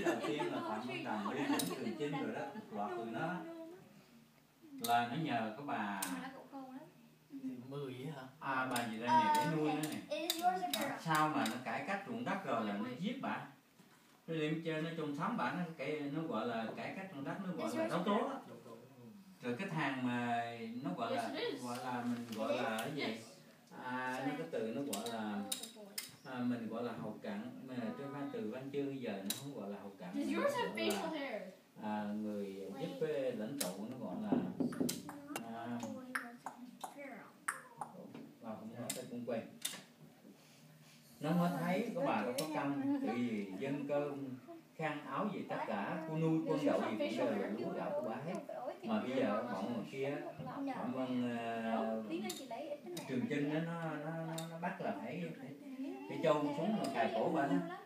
đầu tiên là Phạm Văn Đồng đi đến Trường Chinh rồi đó, một loạt từ nó là nó nhờ cái bà Mười hả? bà gì đây này để nuôi nó này. Sao mà nó cải cách ruộng đất rồi là nó giết bà. Nó liêm chơi nó chung sống bà nó gọi là cải cách ruộng đất, nó gọi là đấu tố đó. Rồi cái thằng mà nó gọi là mình gọi là cái gì? Nó cái từ nó gọi là mình gọi là hậu cận, mà trên văn từ văn chương bây giờ nó không gọi là hậu cận. Người giúp lãnh tụ nó gọi là không nói tôi cũng quên. Nó mới thấy có bà đâu có công, vì dân cơm khăn áo gì tất cả, cô nuôi quân đậu gì cũng đều là lúa gạo của bà hết. Mà bây giờ bọn người kia Phạm Văn Trường Chinh nó bắt là phải châu xuống mà cài cổ bà đó.